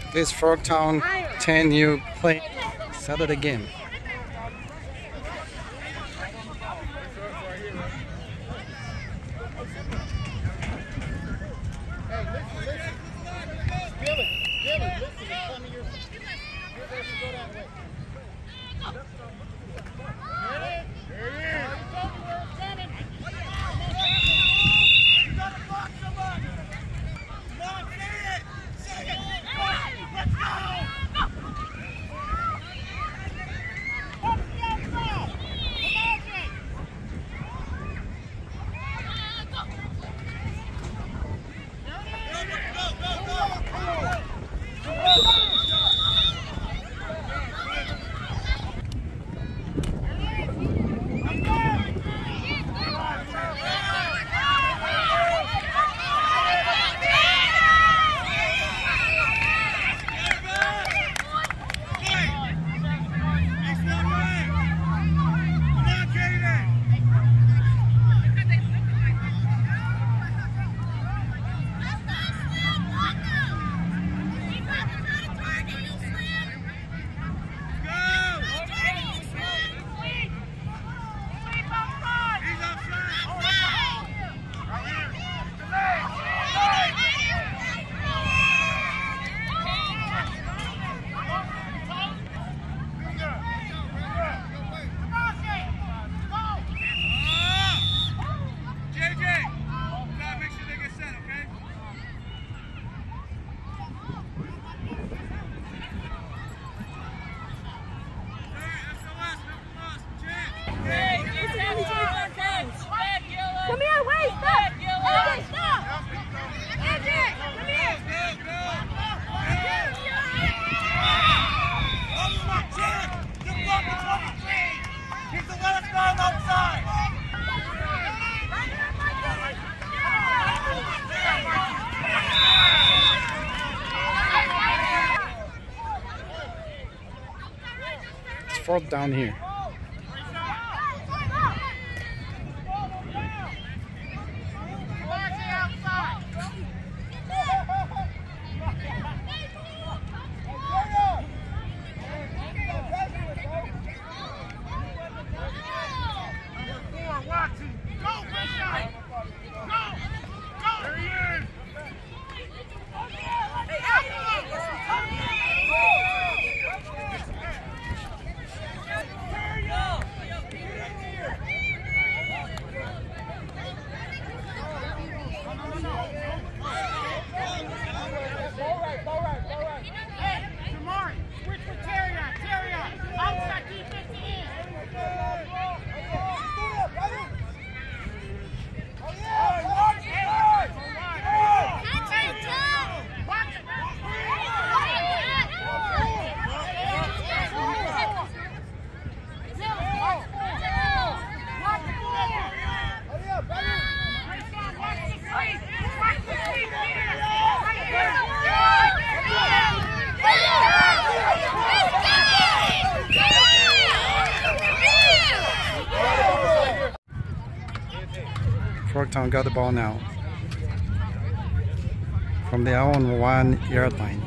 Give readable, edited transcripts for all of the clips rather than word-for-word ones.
This Frogtown 10U play Saturday game. Come here, wait, stop! AJ, stop! AJ, come here! Good luck with 23! He's the last guy outside! It's fourth down here. Frogtown got the ball now from their own 1 yard line.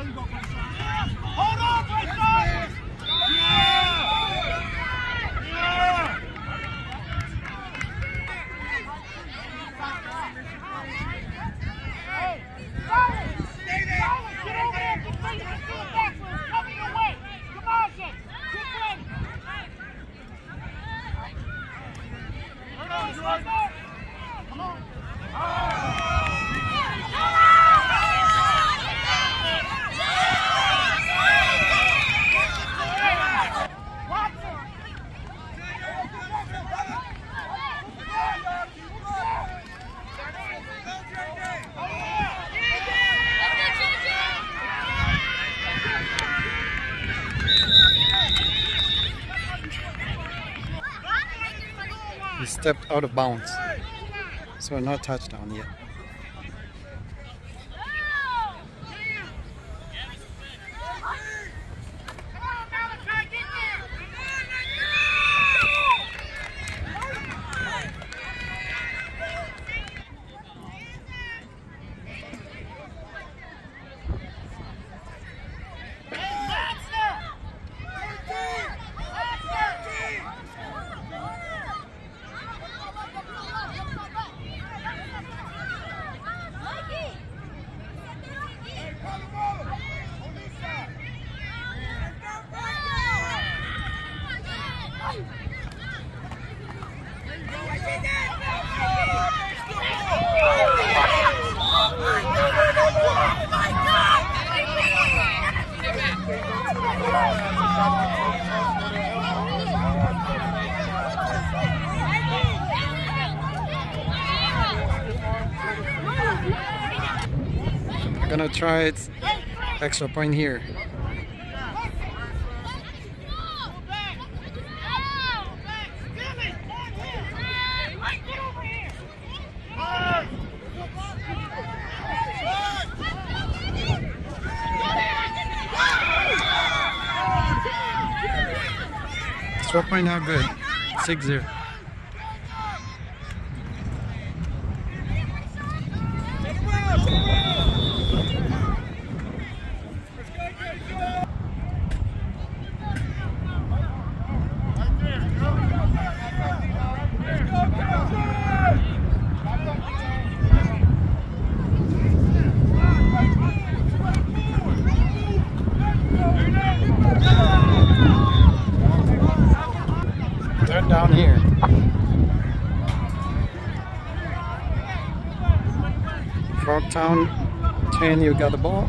Hold on, Bryson! Yeah! Yeah! Hey, Silas! Stay there! Silas, get over there! Complete it! Do it backwards! Coming your way! Come on, Jay! Get ready! Come on, Silas! Come on! He stepped out of bounds. So no touchdown yet. I'm gonna try it. Extra point here. Extra point not good. 6-0. Third down here. Frogtown 10, you got the ball.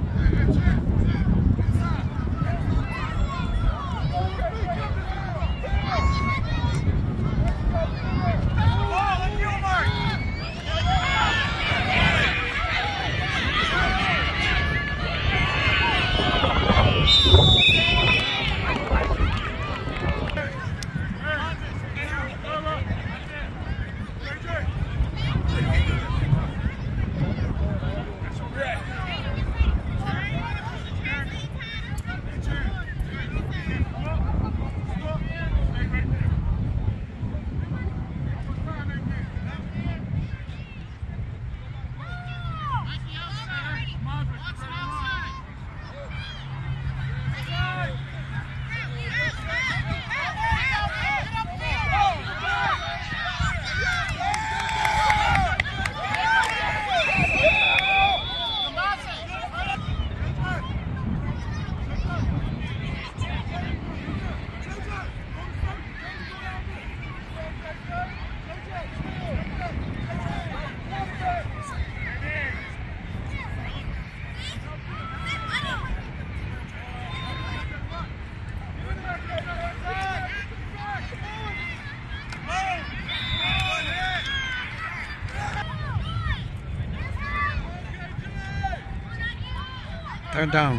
Third down.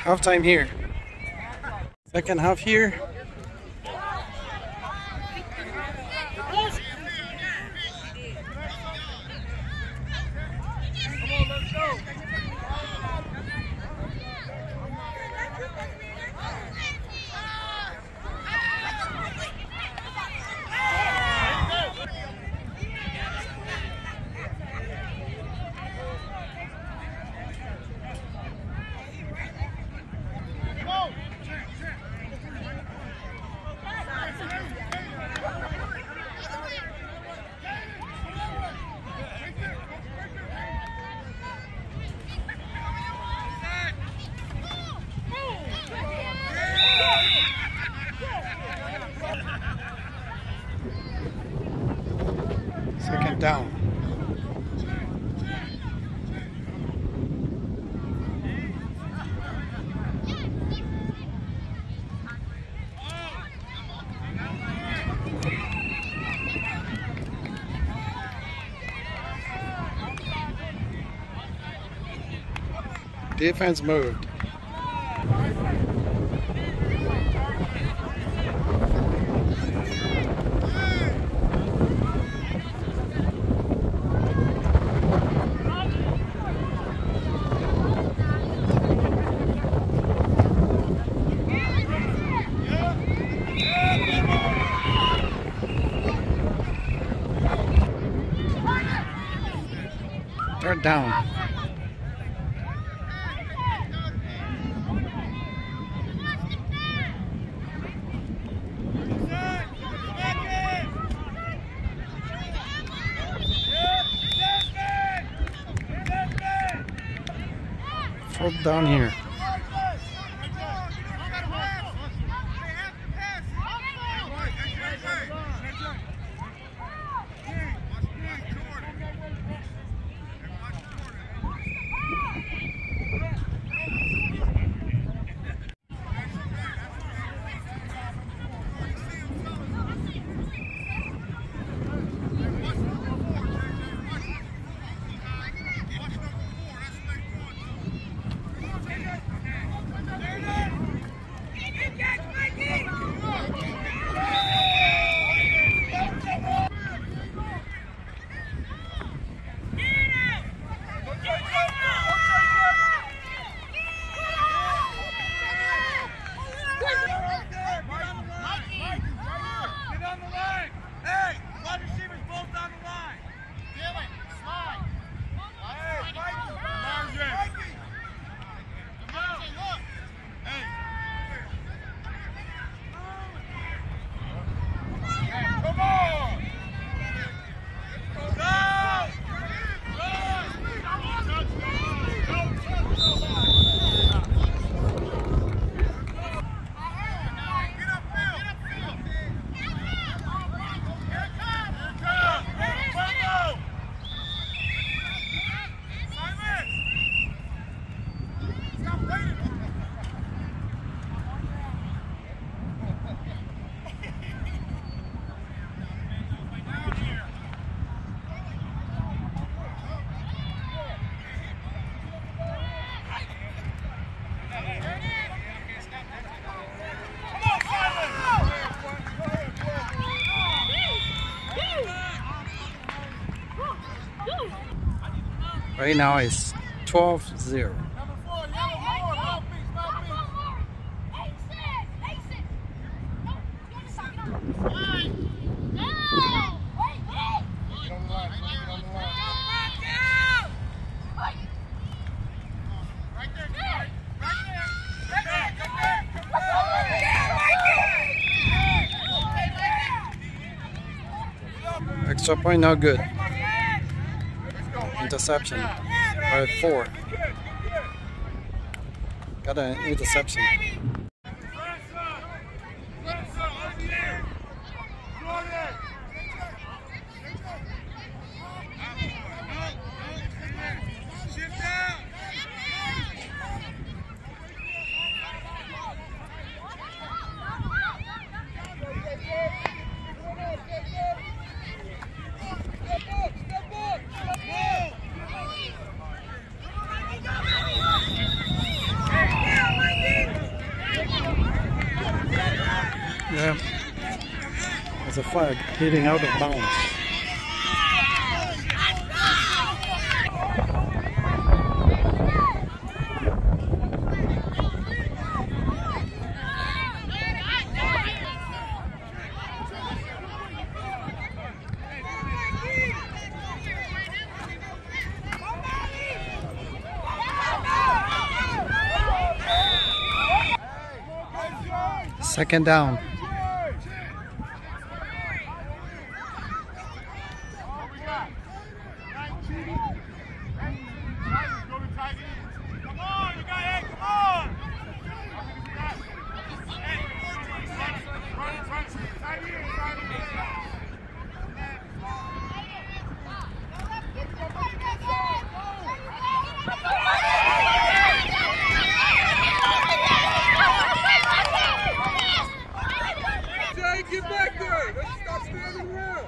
Halftime here. Second half here. Second down. Defense moved. Third down. Fourth down here. Right now it's 12-0. Extra point, not good. Interception. By 4. Got an interception. There's a flag hitting out of bounds. Second down. Get back there! Let's stop standing around!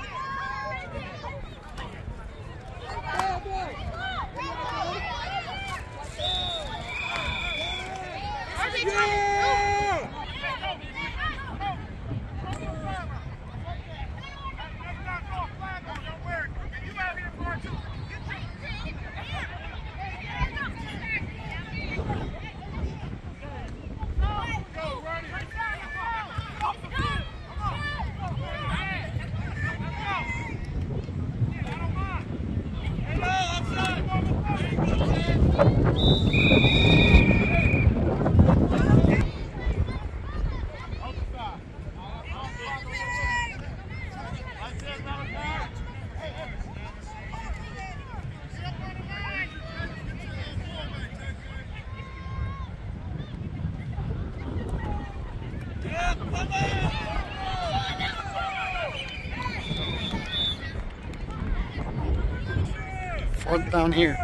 Fourth down here.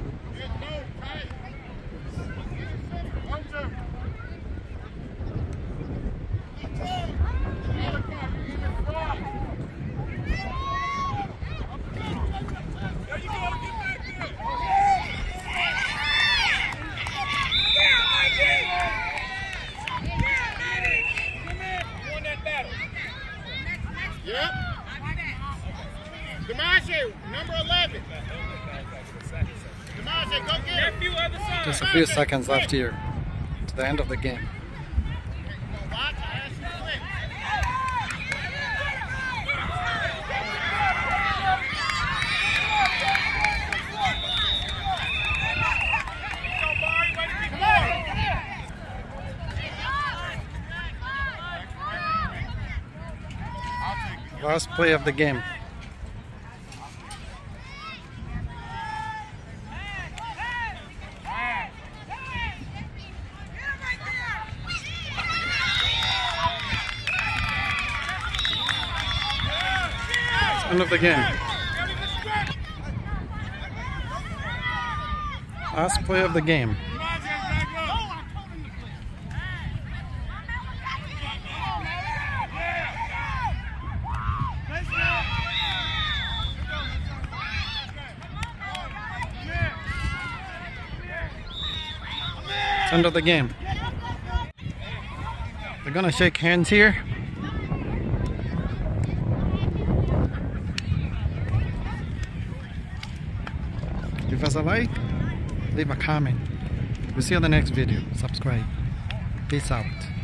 Yep. Demarche, number 11. Demarche, go get it. Just a few seconds left here to the end of the game. Watch, I ask you quick. Last play of the game. End of the game. Last play of the game. End of the game. We're gonna shake hands here. Give us a like, leave a comment. We'll see you on the next video. Subscribe. Peace out.